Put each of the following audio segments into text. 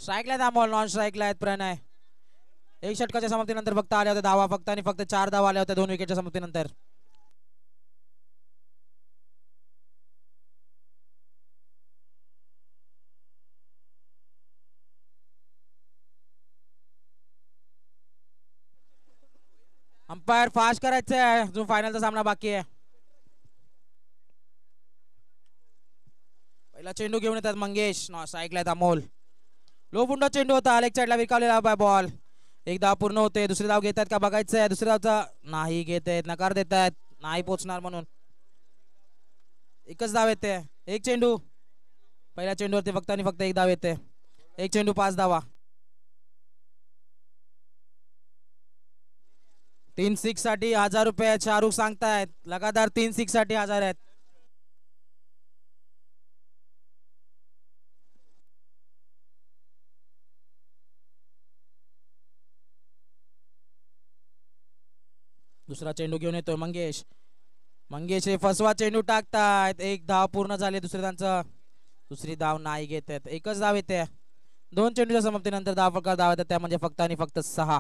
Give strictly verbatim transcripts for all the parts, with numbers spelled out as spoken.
स्ट्राईकला आहेत अमोल, नॉन स्ट्राईकला आहेत प्रणय. एक षटकाच्या समाप्तीनंतर फक्त आल्या होत्या धावा, फक्त आणि फक्त चार धावा आल्या होत्या दोन विकेटच्या समाप्तीनंतर. अंपायर फास्ट करायचं आहे, अजून फायनलचा सामना बाकी आहे. पहिला चेंडू घेऊन येतात मंगेश, स्ट्राईकला आहेत अमोल. लो फुंडा चेंडू होता, अलेक साईडला विकावलेला बाय बॉल. एक धाव पूर्ण होते, दुसरी धाव घेतात का बघायचं आहे. दुसरी धावचा नाही घेत आहेत, नकार देत आहेत, नाही पोचणार म्हणून. एकच धाव येते, एक चेंडू. पहिल्या चेंडूवरती फक्त आणि फक्त एक धाव येते. एक चेंडू पाच धावा. तीन सिक्स साठी हजार रुपये शाहरुख सांगतायत. लगातार तीन सिक्स साठी हजार आहेत. दुसरा चेंडू घेऊन येतोय मंगेश. मंगेश हे फसवा चेंडू टाकतायत. एक धाव पूर्ण झाली दुसऱ्या त्यांचं. दुसरी धाव नाही घेत आहेत, एकच धाव येते. दोन चेंडूच्या समाप्तीनंतर धाव प्रकार धाव येतात, त्या म्हणजे फक्त आणि फक्त सहा.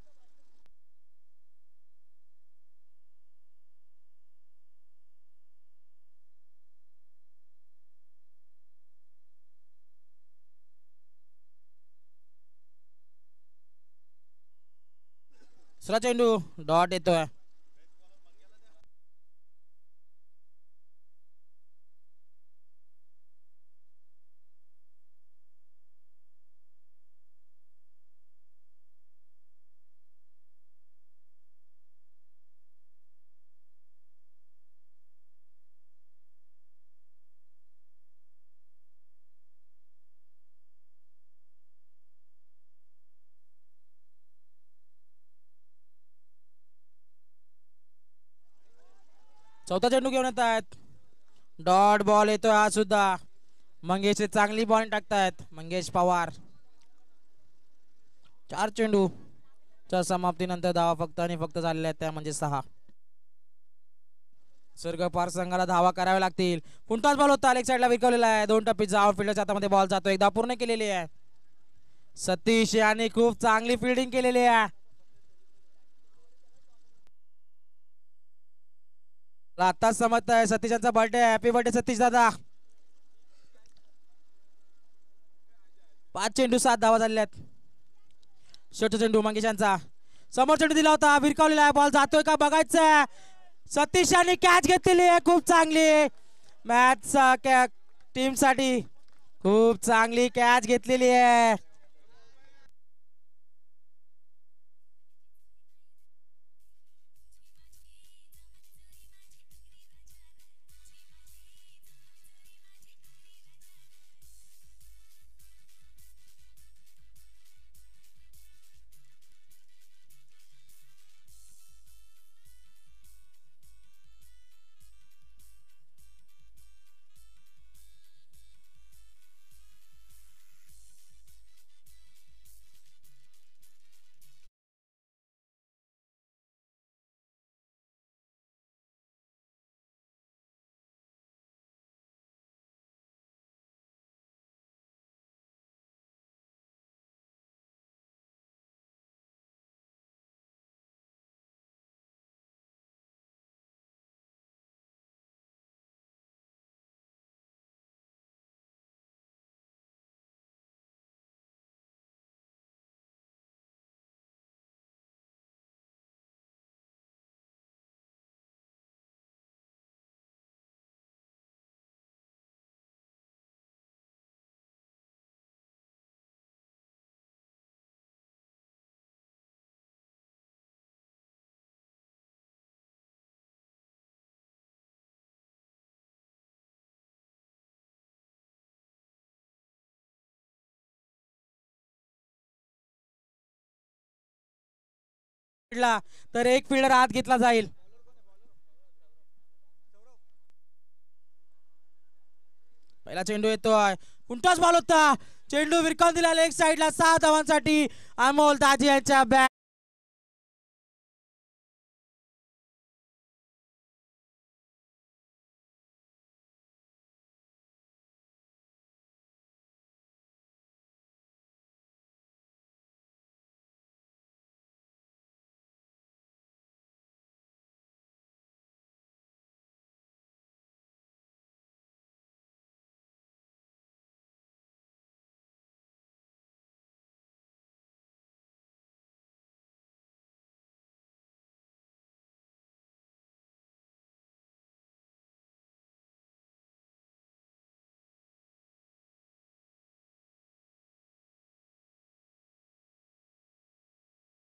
दुसरा चेंडू डॉट येतोय. चौथा चेंडू घेऊन येत आहेत. डॉट बॉल येतोय हा सुद्धा. मंगेश चांगली बॉल टाकतायत मंगेश पवार. चार चेंडू च्या समाप्तीनंतर धावा फक्त आणि फक्त झालेल्या आहेत, त्या म्हणजे सहा. सर्ग पार संघाला धावा कराव्या लागतील. पुंटाच बॉल होता, एक साईडला विकवलेला आहे. दोन टप्पीचा आउट फिल्डरच्या हातामध्ये बॉल जातो. एकदा पूर्ण केलेली आहे. सतीश यांनी खूप चांगली फिल्डिंग केलेली आहे. आताच समजत आहे सतीश यांचा बर्थडे. हॅपी बर्थडे सतीश दादा. पाच चेंडू सात धावा झालेल्या आहेत. शेवटचा चेंडू मंगेश यांचा. समोर चेंडू दिला होता, भिरकावलेला आहे, बॉल जातोय का बघायचं. सतीश यांनी कॅच घेतलेली आहे खूप चांगली. मॅच टीम साठी खूप चांगली कॅच घेतलेली आहे. तर एक फिल्डर आत घेतला जाईल. पहिला चेंडू येतोय, पुंटाच बॉल होता, चेंडू विरकावून दिला लेग साईडला. सहा धावांसाठी अमोल दाजी यांच्या बॅट.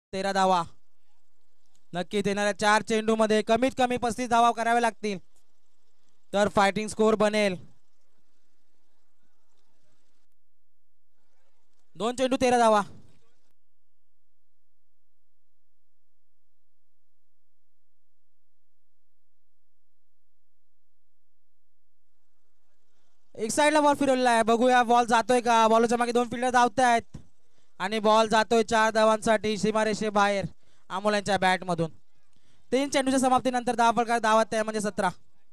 तेरा धावा नक्कीच येणाऱ्या चार चेंडू मध्ये कमीत कमी पस्तीस धावा करावे लागतील तर फायटिंग स्कोर बनेल. दोन चेंडू तेरा धावा. एक साइडला बॉल फिरवलेला आहे. बघूया बॉल जातोय का. बॉलच्या मागे दोन फिल्डर धावत आहेत आणि बॉल जातोय चार धावांसाठी सीमारेषे बाहेर अमोल यांच्या बॅट मधून. तीन चेंडूच्या समाप्तीनंतर दहा प्रकार धावत आहे म्हणजे सतरा.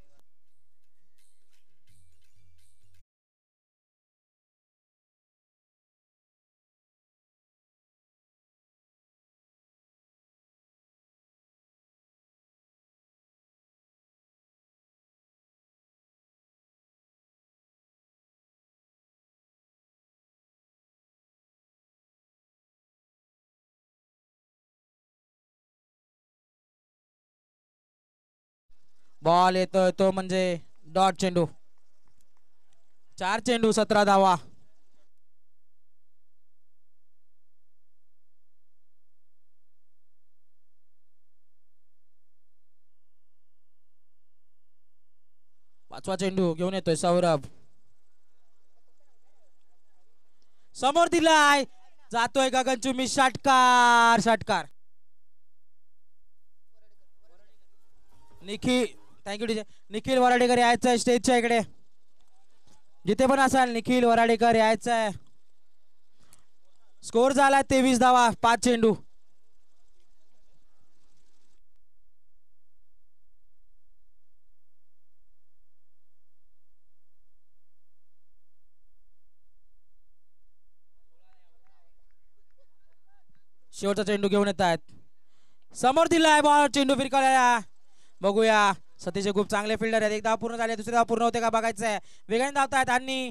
बॉल येतोय तो म्हणजे डॉट चेंडू. चार चेंडू सतरा धावा. पाचवा चेंडू घेऊन येतोय सौरभ. समोर दिलाय जातोय गगनचुंबी षटकार. षटकार निखिल. Thank you teacher. निखिल वराडेकर यायचं आहे स्टेजच्या इकडे. जिथे पण असाल निखिल वराडेकर यायचं आहे. स्कोर झाला तेवीस धावा पाच चेंडू. शेवटचा चेंडू घेऊन येत आहेत. समोर दिलाय बॉल. चेंडू फिरकावला. बघूया सतीश खूप चांगले फिल्डर आहेत. एक धाव पूर्ण झाले. दुसरी धाव पूर्ण होते का बघायचं आहे. वेगाने धावतायत आणि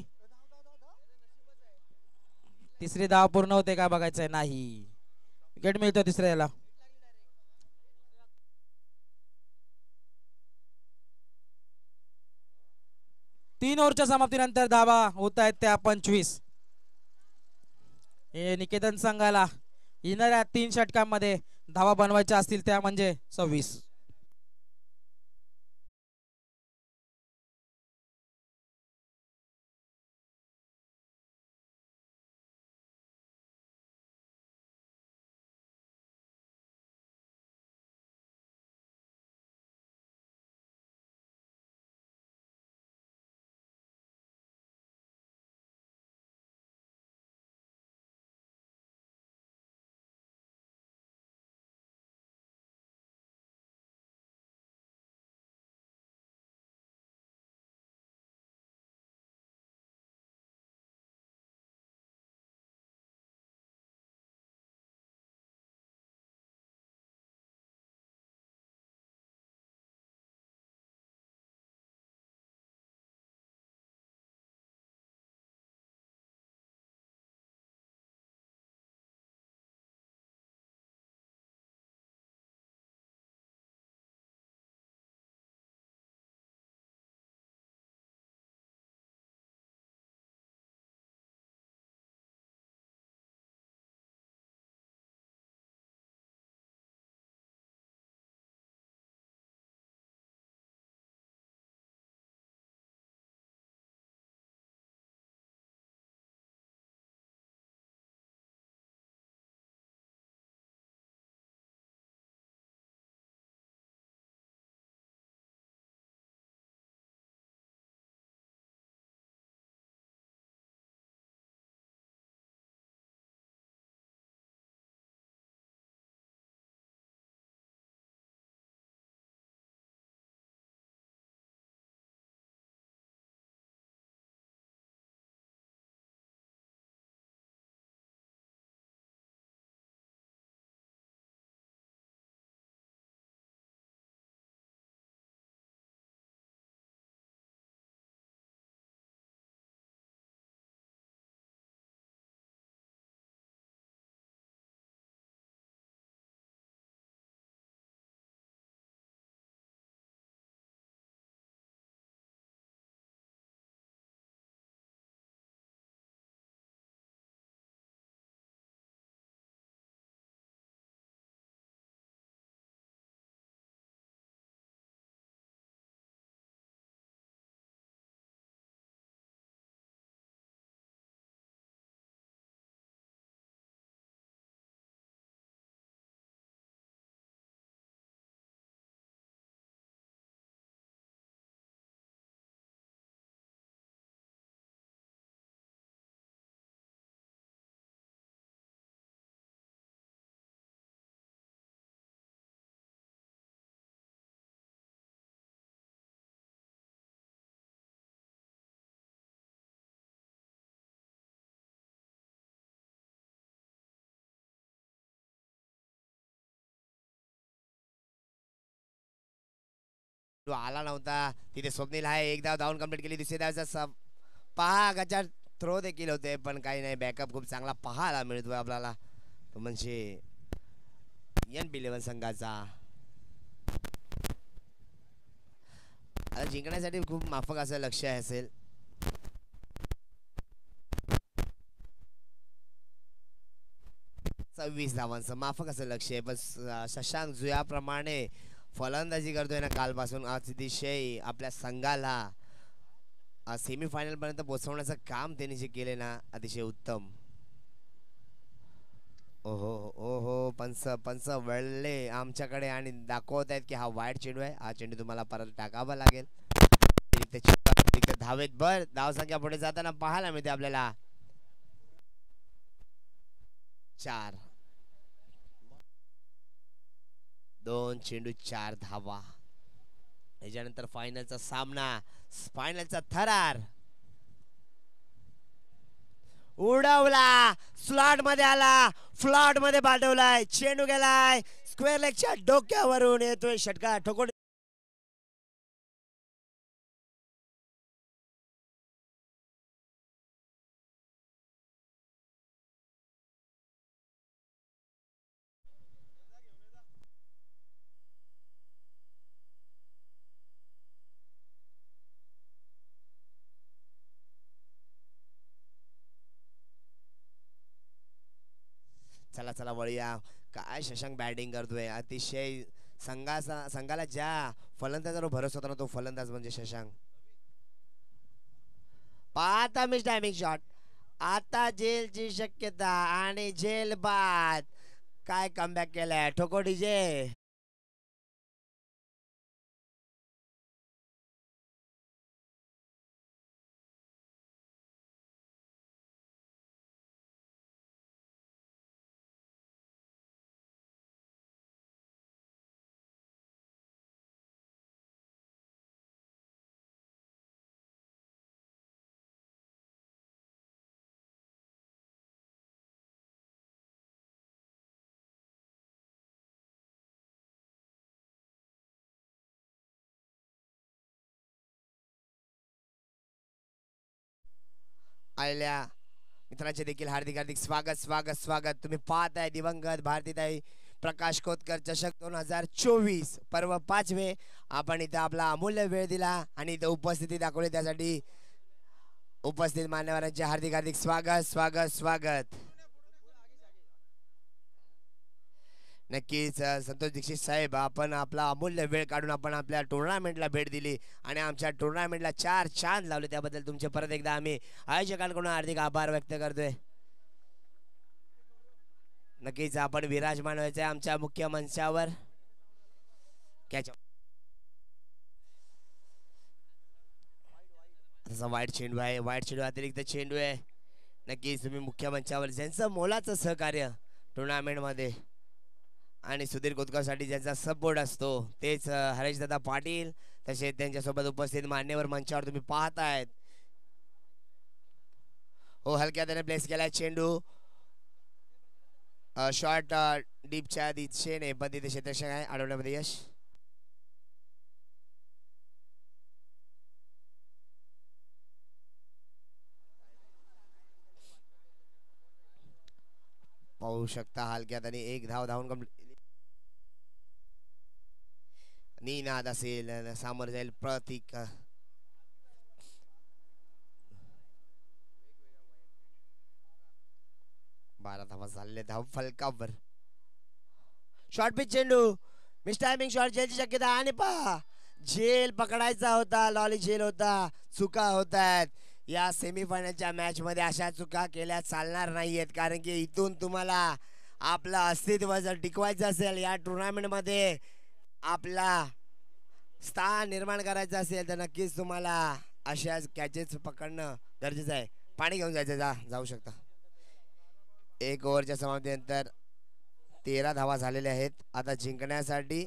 तिसरी धाव पूर्ण होते का बघायचं आहे. नाही विकेट मिळतो तिसऱ्याला. तीन ओव्हरच्या समाप्तीनंतर धावा होत आहेत त्या पंचवीस. हे निकेतन संघाला येणाऱ्या तीन षटकांमध्ये धावा बनवायच्या असतील त्या म्हणजे सव्वीस. तो आला नव्हता तिथे. स्वप्नील आहे, एक धाव धावून कंप्लीट केली. दुसऱ्या धावचा पहा गचार थ्रो देखील होते, पण काही नाही. बॅकअप खूप चांगला पाहायला मिळतोय आपल्याला, तो म्हणजे एन बी इलेव्हन संघाचा. आता जिंकण्यासाठी खूप माफक असं लक्ष असेल. सव्वीस धावांचं माफक असं लक्ष आहे, पण शशांक जुयाप्रमाणे फलंदाजी करतोय ना कालपासून, अतिशय आपल्या संघाला सेमीफायनल पर्यंत पोहोचवण्याचं काम त्यांनी जे केले ना, अतिशय उत्तम. ओहो ओहो, पंच पंच वळले आमच्याकडे आणि दाखवत आहेत की हा वाईट चेंडू आहे. हा चेंडू तुम्हाला परत टाकावा लागेल. धावेत भर, धावसंख्या पुढे जाताना पाहायला मिळते आपल्याला. चार, दोन चेंडू चार धावा. त्याच्यानंतर फायनलचा सामना, फायनलचा थरार उडवला, स्लॉट मध्ये आला, फ्लॉट मध्ये पाठवलाय. चेंडू गेलाय स्क्वेअर लेगच्या डोक्यावरून, येतोय षटकार. ठोकोड चला चला वळूया. काय शशांक बॅटिंग करतोय, अतिशय संघाचा संघाला ज्या फलंदाजावर भरोसा होता ना, तो फलंदाज म्हणजे शशांक. पाहता मिस टायमिंग शॉट. आता जेलची शक्यता आणि जेल बाद. काय कमबॅक केलाय ठोको डीजे. आलेल्या मित्रांचे देखील हार्दिक हार्दिक स्वागत स्वागत स्वागत. तुम्ही पाहताय दिवंगत भारतीताई प्रकाश खोतकर चषक दोन हजार चोवीस पर्व पाचवे. आपण इथं आपला अमूल्य वेळ दिला आणि इथं उपस्थिती दाखवली, त्यासाठी उपस्थित मान्यवरांचे हार्दिक हार्दिक स्वागत स्वागत स्वागत. नक्कीच संतोष दीक्षित साहेब, आपण आपला अमूल्य वेळ काढून आपण आपल्या टुर्नामेंटला भेट दिली आणि आमच्या टुर्नामेंटला चार चांद लावले, त्याबद्दल तुमचे परत एकदा आम्ही आयोजकांकडून हार्दिक आभार व्यक्त करतोय. नक्कीच आपण विराजमान व्हायचंय आमच्या मुख्य मंचावर. तसा वाईट चेंडू आहे, वाईट चेंडू अतिरिक्त चेंडू आहे. नक्कीच तुम्ही मुख्य मंचावर ज्यांचं मोलाचं सहकार्य टुर्नामेंटमध्ये आणि सुधीर कोतकरसाठी ज्यांचा सपोर्ट असतो, तेच हरेशदादा पाटील, तसेच त्यांच्यासोबत उपस्थित मान्यवर मंचावर तुम्ही पाहतायत. हो, हलक्या त्याने प्लेस केलाय चेंडू. शॉर्ट डीपच्या दिशेने, पण तिथे क्षेत्ररक्षक आहे, अडवण्यामध्ये यश. पाहू शकता हलक्यात आणि एक धाव धावून कंप्लीट. निनाद असेल, सामोर जाईल प्रतीक. बारा धावा झालेले, धाव फलकावर. शॉर्ट पिच चेंडू, मिस टायमिंग शॉट, जेलची शक्यता. आणि पहा, झेल पकडायचा होता, लॉली झेल होता. चुका होत आहेत या सेमीफायनलच्या मॅच मध्ये. अशा चुका केल्या चालणार नाहीयेत, कारण की इथून तुम्हाला आपलं अस्तित्व जर टिकवायचं असेल या टुर्नामेंट मध्ये, आपला स्थान निर्माण करायचं असेल, तर नक्कीच तुम्हाला अशाच कॅचेस पकडणं गरजेचं आहे. पाणी घेऊन जायचं, जा जाऊ शकता. एक ओव्हरच्या समाप्तीनंतर तेरा धावा झालेल्या आहेत. आता जिंकण्यासाठी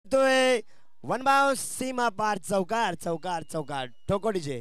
तोय वन बाउंस सीमा पार चौकार चौकार चौकार ठोको डीजे.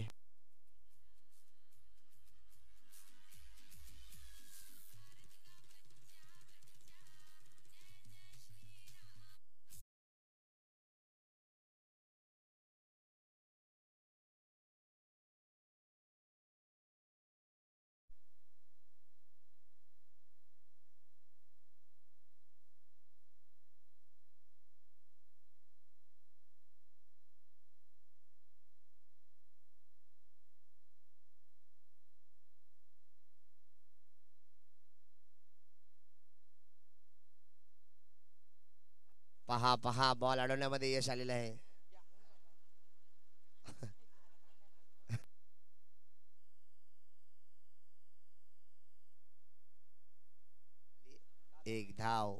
पहा पहा बॉल अडवण्यामध्ये यश आलेलं आहे. एक धाव.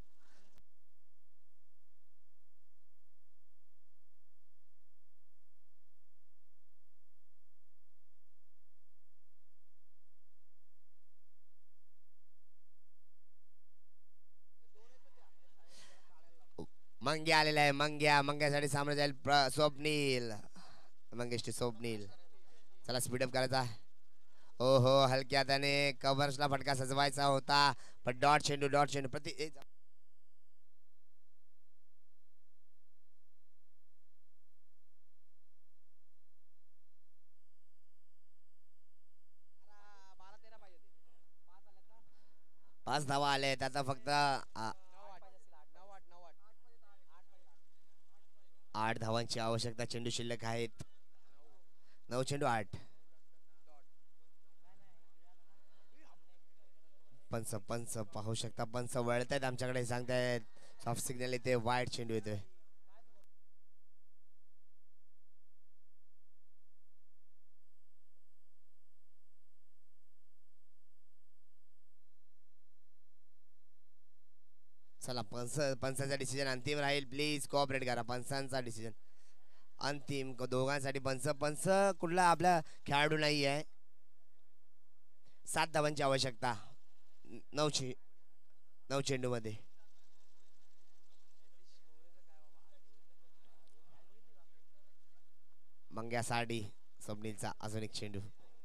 मंग्या आलेला आहे. मंग्या मंग्यासाठी सामोरे जाईल स्वप्नील. मंगेश स्वप्नील. चला स्पीडअप करायचा. ओहो हलक्या त्याने कव्हर्सला फटका सजवायचा होता पण डॉट चेंडू डॉट चेंडू प्रति पाच धावा आले आता फक्त आठ धावांची आवश्यकता. चेंडू शिल्लक आहेत. नऊ चेंडू आठ. पंच पंच पाहू शकता. पंच वळतायत आमच्याकडे सांगतायत सॉफ्ट सिग्नल येते. वाईट चेंडू येतोय. चला पंच पंचांचा डिसिजन अंतिम राहील. प्लीज कोऑपरेट करा. पंचांचा डिसिजन अंतिम दोघांसाठी. पंच पंच कुठला आपला खेळाडू नाही आहे. सात धावांची आवश्यकता नऊ चे नऊ चेंडू मध्ये. मंग्यासाठी स्वप्नीलचा अजून एक चेंडू.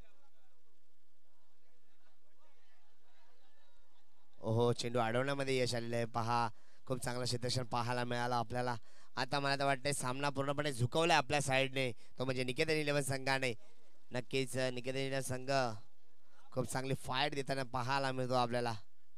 ओहो चेंडू अडवण्यामध्ये यश आलेलं आहे. पहा खूप चांगलं क्षेत्ररक्षण पाहायला मिळालं आपल्याला. आता मला तर वाटतंय सामना पूर्णपणे झुकवलाय आपल्या साईडने तो म्हणजे निकेतन इलेव्हन संघाने. नक्कीच निकेतन इलेव्हन संघ खूप चांगली फाईट देताना पाहायला मिळतो आपल्याला.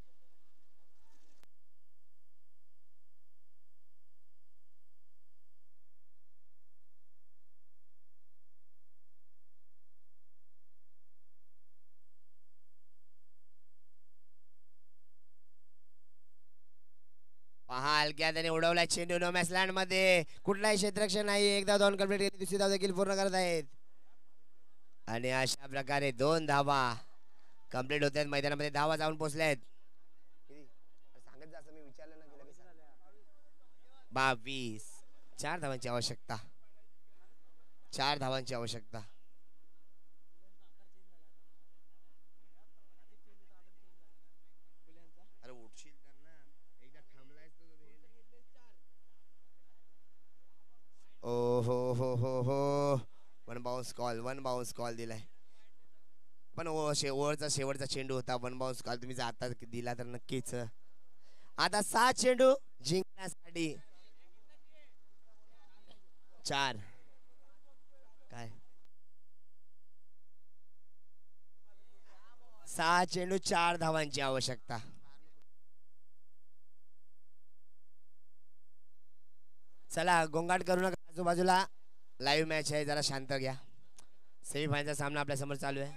पहा हलक्या त्याने उडवलाय चेंडू नो मॅच लँड मध्ये. कुठलाही क्षेत्ररक्षण नाही. एकदा दोन कंप्लीट केली. दुसरी धाव देखील पूर्ण करत आहेत आणि अशा प्रकारे दोन धावा कंप्लीट होत आहेत. मैदानामध्ये धावा जाऊन पोहोचल्या आहेत. सांगत जा असं मी विचारलं ना. बावीस. चार धावांची आवश्यकता. चार धावांची आवश्यकता. अरे उठशील तर ना. एकदा थांबलायस तर ओ हो हो हो हो. One bounce call. One bounce call दिलाय पण शेवटचा शेवटचा चेंडू होता. वन बाउन्स कॉल तुम्ही आता दिला तर नक्कीच. आता सात चेंडू जिंकण्यासाठी चार. काय सहा चेंडू चार धावांची आवश्यकता. चला गोंगाट करू नका. आजूबाजूला लाईव्ह मॅच आहे. जरा शांत घ्या. सेमीफायनलचा सामना आपल्या समोर चालू आहे.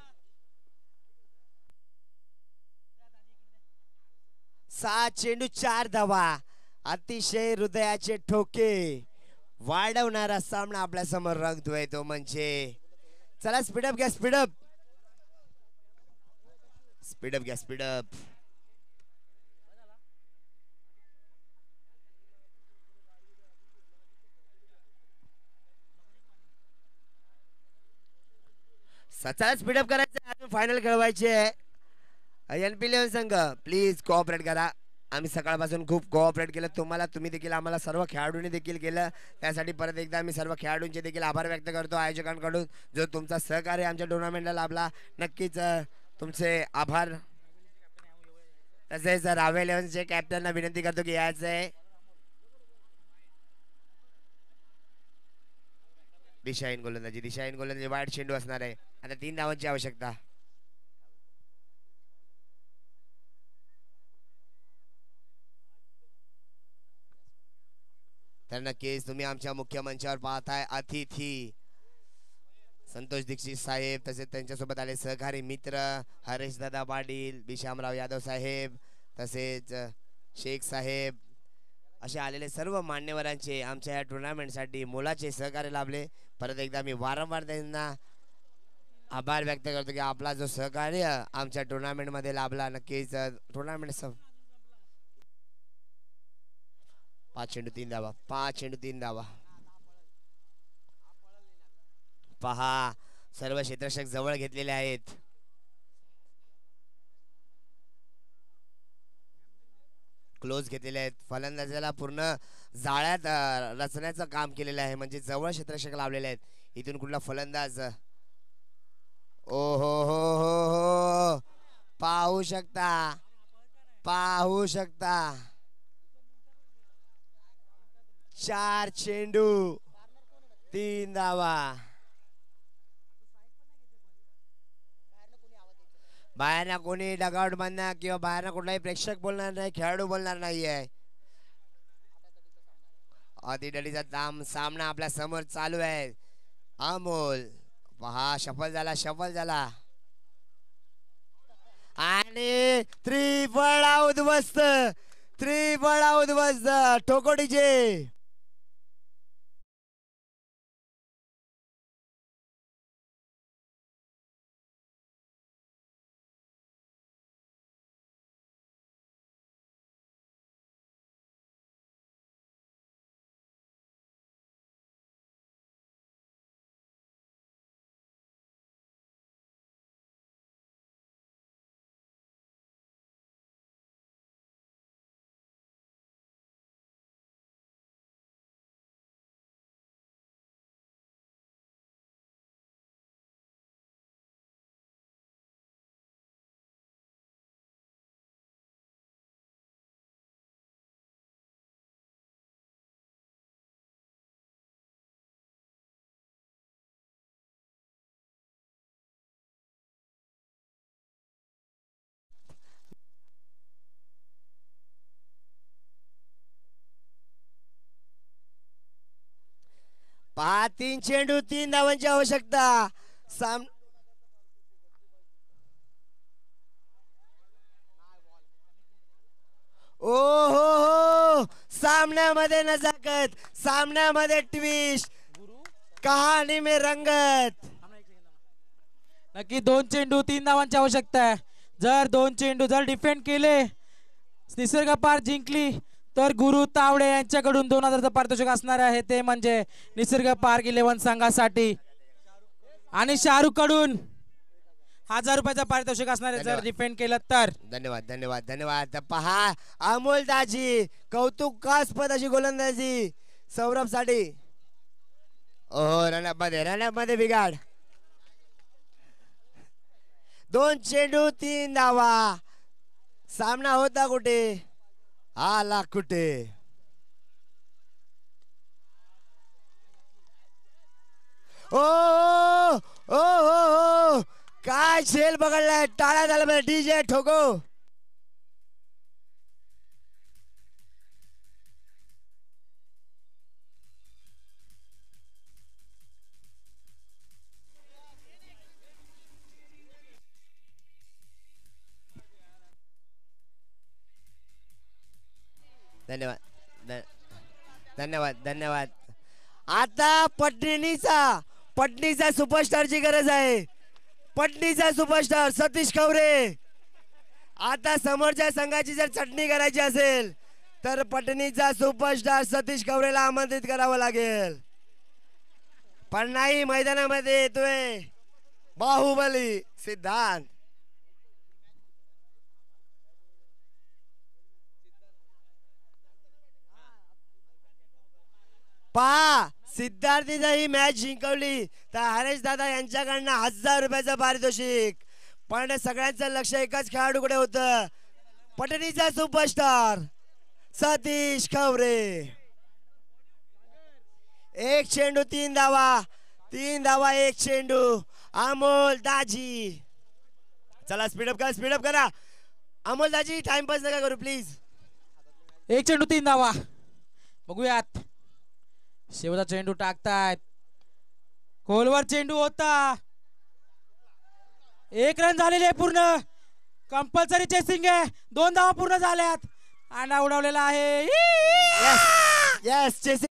सहा चेंडू चार धावा. अतिशय हृदयाचे ठोके वाढवणारा सामना आपल्या समोर रंगतोय तो म्हणजे. चला स्पीडअप घ्या. स्पीडअप स्पीडअप घ्या. स्पीडअप. सचाळ स्पीडअप करायचं. अजून फायनल खेळवायचे आहे. एन पी इलेव्हन संघ प्लीज कोऑपरेट करा. आम्ही सकाळपासून खूप कोऑपरेट केलं तुम्हाला, तुम्ही देखील आम्हाला सर्व खेळाडूंनी देखील केलं, त्यासाठी परत एकदा आम्ही सर्व खेळाडूंचे देखील आभार व्यक्त करतो आयोजकांकडून जो तुमचा सहकार्य आमच्या टुर्नामेंटला लाभला. नक्कीच तुमचे आभार. तसेच रावे इलेव्हनचे कॅप्टनला विनंती करतो की यायचं आहे. दिशाहीन गोलंदाजी दिशाहीन गोलंदाजी वाईट चेंडू असणार आहे. आता तीन धावांची आवश्यकता. तर नक्कीच तुम्ही आमच्या मुख्य मंचावर पाहताय अतिथी संतोष दीक्षित साहेब, तसेच त्यांच्यासोबत आले सहकारी मित्र हरेश दादा पाटील, बिशामराव यादव साहेब, तसेच शेख साहेब, असे आलेले सर्व मान्यवरांचे आमच्या या टुर्नामेंटसाठी मोलाचे सहकार्य लाभले. परत एकदा मी वारंवार त्यांना आभार व्यक्त करतो की आपला जो सहकार्य आमच्या टुर्नामेंटमध्ये लाभला. नक्कीच टुर्नामेंट पाच चेंडू तीन धावा पाच चेंडू तीन धावा. पहा सर्व क्षेत्ररक्षक जवळ घेतलेले आहेत. क्लोज घेतलेले आहेत. फलंदाजाला पूर्ण जाळ्यात रचण्याचं काम केलेलं आहे, म्हणजे जवळ क्षेत्ररक्षक लावलेले आहेत. इथून कुठला फलंदाज ओ हो हो हो हो पाहू शकता पाहू शकता चार चेंडू तीन धावा. बाहेरना कोणी डगआउट मधनं किंवा बाहेरना कुठलाही प्रेक्षक बोलणार नाही, खेळाडू बोलणार नाहीये. अतिडडीचा ताम सामना आपल्या समोर चालू आहे. अमोल पहा शफल झाला शफल झाला आणि त्रिफळा उद्ध्वस्त त्रिफळा उद्ध्वस्त ठोकोडीचे. पहा तीन चेंडू तीन धावांची आवश्यकता. साम ओ हो हो सामन्यामध्ये नजाकत, सामन्यामध्ये ट्विस्ट, कहाणी में रंगत. नक्की दोन चेंडू तीन धावांची आवश्यकता आहे. जर दोन चेंडू जर डिफेंड केले, निसर्ग पार जिंकली, तर गुरु तावडे यांच्याकडून दोन हजारचं पारितोषिक असणार आहे, ते म्हणजे निसर्ग पार्क इलेव्हन संघासाठी. आणि शाहरुख कडून हजार रुपयाचं पारितोषिक असणार आहे जर डिफेंड केलं तर. धन्यवाद धन्यवाद धन्यवाद. पहा अमोल दाजी कौतुकास्पद अशी गोलंदाजी सौरभ साठी. ओहो रनअप मध्ये रनअप मध्ये बिघाड. दोन चेंडू तीन धावा. सामना होता कुठे आला कुठे. ओ ओ हो हो काय झेल बघडलाय. टाळ्या झाला डीजे ठोको. धन्यवाद धन्यवाद धन्यवाद. आता पटणीचा पटणीचा सुपरस्टारची गरज आहे. पटणीचा सुपरस्टार सतीश कवरे. आता समोरच्या संघाची जर चटणी करायची असेल तर पटणीचा सुपरस्टार सतीश कवरेला आमंत्रित करावं लागेल. पण नाही, मैदानामध्ये येतोय बाहुबली सिद्धांत. पहा सिद्धार्थीनं ही मॅच जिंकवली तर हरेश दादा यांच्याकडनं हजार रुपयाचं पारितोषिक. पण सगळ्यांचं लक्ष एकाच खेळाडूकडे होतं, पटणीचा सुपरस्टार सतीश खवरे. एक चेंडू तीन धावा, तीन धावा एक चेंडू. अमोल दाजी, चला स्पीडअप करा, स्पीडअप करा. अमोल दाजी टाइमपास नका करू प्लीज. एक चेंडू तीन धावा. बघूयात शेवटचा चेंडू टाकतायत. खोलवर चेंडू होता. एक रन झालेले पूर्ण. कंपल्सरी चेसिंग आहे. दोन धावा पूर्ण झाल्यात. अंडा उडवलेला आहे. Yes chasing